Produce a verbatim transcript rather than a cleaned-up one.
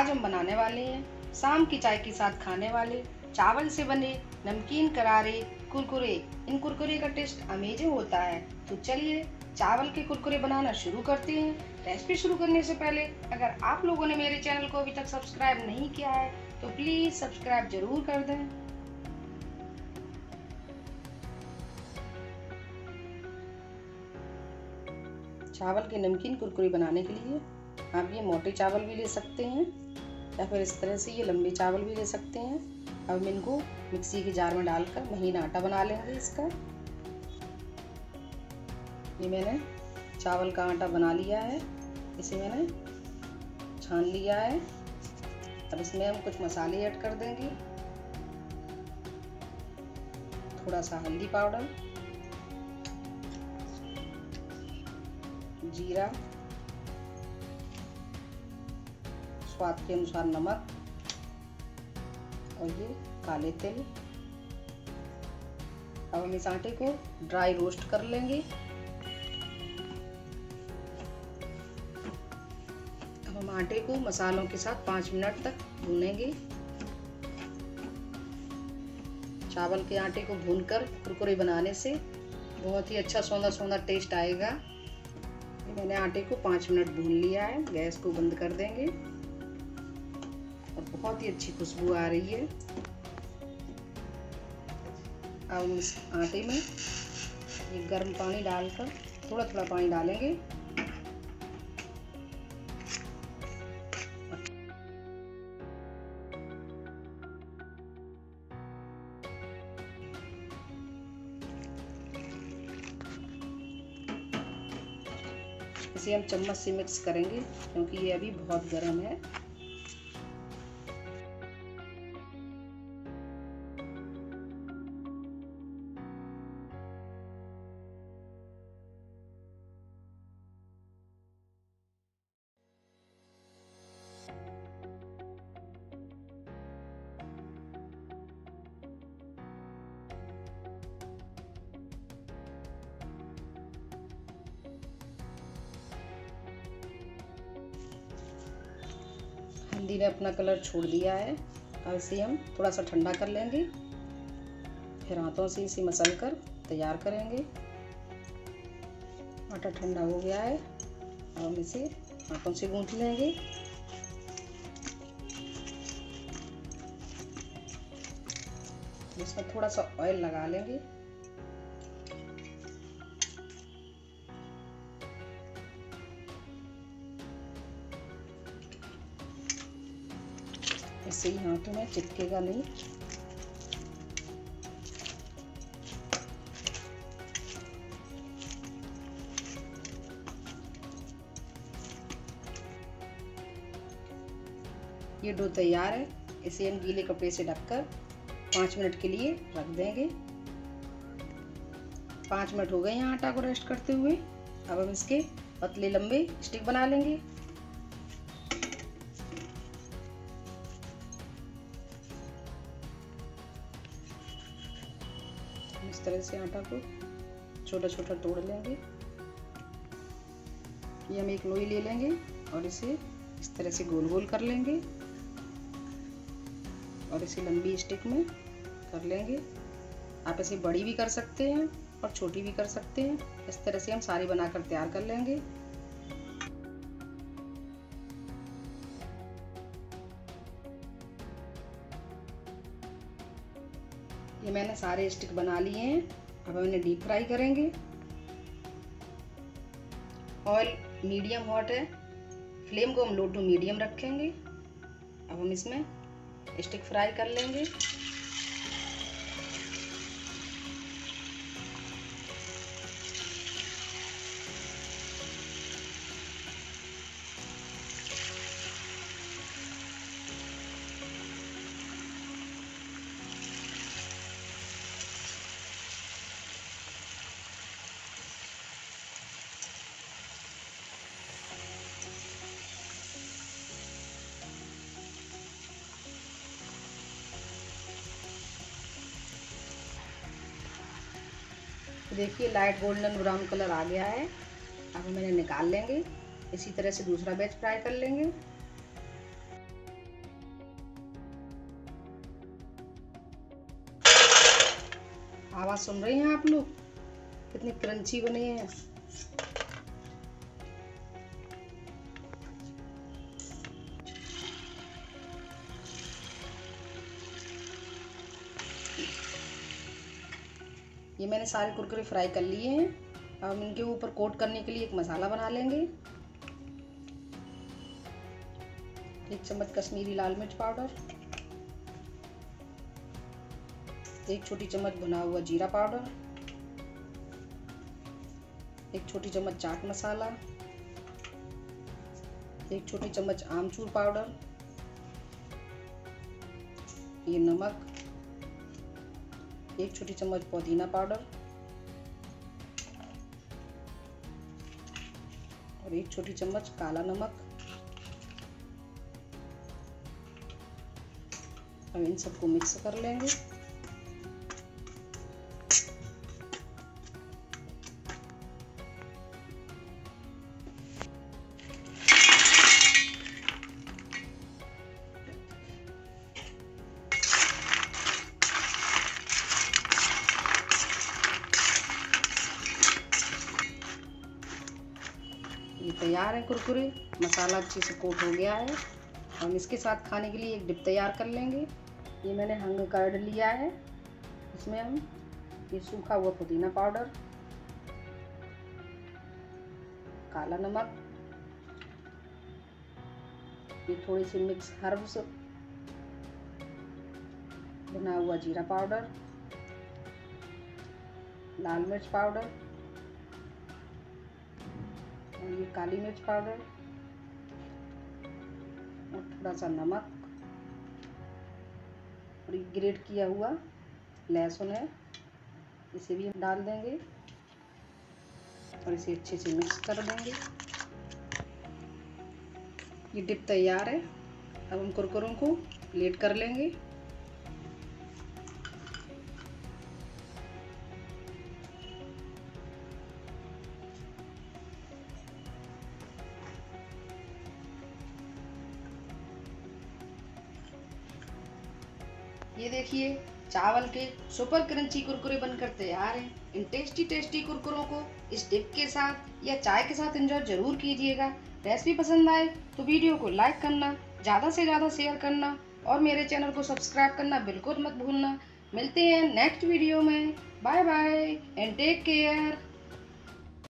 आज हम बनाने वाले हैं शाम की चाय के साथ खाने वाले चावल से बने नमकीन करारे कुरकुरे। इन कुरकुरे का टेस्ट अमेजिंग होता है। तो चलिए चावल के कुरकुरे बनाना शुरू करते हैं। रेसिपी शुरू करने से पहले अगर आप लोगों ने मेरे चैनल को अभी तक सब्सक्राइब नहीं किया है तो प्लीज सब्सक्राइब जरूर कर दें। चावल के नमकीन कुरकुरे बनाने के लिए आप ये मोटे चावल भी ले सकते हैं या फिर इस तरह से ये लंबे चावल भी ले सकते हैं। अब हम इनको मिक्सी के जार में डालकर महीन आटा बना लेंगे इसका। ये मैंने चावल का आटा बना लिया है, इसे मैंने छान लिया है। अब इसमें हम कुछ मसाले ऐड कर देंगे। थोड़ा सा हल्दी पाउडर, जीरा, स्वाद के अनुसार नमक और ये काले तिल। अब हम इस आटे को ड्राई रोस्ट कर लेंगे। अब हम आटे को मसालों के साथ पाँच मिनट तक भूनेंगे। चावल के आटे को भूनकर कुरकुरे बनाने से बहुत ही अच्छा सौंधा सौंधा टेस्ट आएगा। मैंने आटे को पाँच मिनट भून लिया है। गैस को बंद कर देंगे और बहुत ही अच्छी खुशबू आ रही है। अब इस आटे में एक गर्म पानी डालकर थोड़ा थोड़ा पानी डालेंगे। इसे हम चम्मच से मिक्स करेंगे क्योंकि ये अभी बहुत गर्म है। हल्दी ने अपना कलर छोड़ दिया है। अब इसे हम थोड़ा सा ठंडा कर लेंगे, फिर हाथों से इसे मसल कर तैयार करेंगे। आटा ठंडा हो गया है। अब हम इसे हाथों से गूंथ लेंगे। इसमें थोड़ा सा ऑयल लगा लेंगे। इससे ही हाथों में चिपकेगा नहीं। ये डो तैयार है। इसे हम गीले कपड़े से ढककर पाँच मिनट के लिए रख देंगे। पाँच मिनट हो गए यहाँ आटा को रेस्ट करते हुए। अब हम इसके पतले लंबे स्टिक बना लेंगे। इस तरह से आटा को छोटा छोटा तोड़ लेंगे। ये हम एक लोई ले लेंगे और इसे इस तरह से गोल गोल कर लेंगे और इसे लंबी स्टिक में कर लेंगे। आप इसे बड़ी भी कर सकते हैं और छोटी भी कर सकते हैं। इस तरह से हम सारी बनाकर तैयार कर लेंगे। ये मैंने सारे स्टिक बना लिए हैं। अब हम इन्हें डीप फ्राई करेंगे। ऑयल मीडियम हॉट है, फ्लेम को हम लो टू मीडियम रखेंगे। अब हम इसमें स्टिक फ्राई कर लेंगे। देखिए लाइट गोल्डन ब्राउन कलर आ गया है। अब हम इन्हें निकाल लेंगे। इसी तरह से दूसरा बैच फ्राई कर लेंगे। आवाज़ सुन रहे हैं आप लोग, कितने क्रंची बने हैं। ये मैंने सारे कुरकुरे फ्राई कर लिए हैं। अब हम इनके ऊपर कोट करने के लिए एक मसाला बना लेंगे। एक चम्मच कश्मीरी लाल मिर्च पाउडर, एक छोटी चम्मच भुना हुआ जीरा पाउडर, एक छोटी चम्मच चाट मसाला, एक छोटी चम्मच आमचूर पाउडर, ये नमक, एक छोटी चम्मच पुदीना पाउडर और एक छोटी चम्मच काला नमक। अब इन सबको मिक्स कर लेंगे। ये तैयार है कुरकुरे, मसाला अच्छे से कोट हो गया है। हम इसके साथ खाने के लिए एक डिप तैयार कर लेंगे। ये मैंने हंग कर्ड लिया है, इसमें हम ये सूखा हुआ पुदीना पाउडर, काला नमक, ये थोड़ी सी मिक्स हर्ब्स, भुना हुआ जीरा पाउडर, लाल मिर्च पाउडर और ये काली मिर्च पाउडर और थोड़ा सा नमक और ये ग्रेट किया हुआ लहसुन है, इसे भी हम डाल देंगे और इसे अच्छे से मिक्स कर देंगे। ये डिप तैयार है। अब हम कुरकुरों को प्लेट कर लेंगे। ये देखिए, चावल के सुपर क्रंची कुरकुरे बनकर तैयार हैं। इन टेस्टी टेस्टी कुरकुरों को इस डिप के साथ या चाय के साथ एंजॉय जरूर कीजिएगा। रेसिपी पसंद आए तो वीडियो को लाइक करना, ज़्यादा से ज़्यादा शेयर करना और मेरे चैनल को सब्सक्राइब करना बिल्कुल मत भूलना। मिलते हैं नेक्स्ट वीडियो में। Bye bye and take care.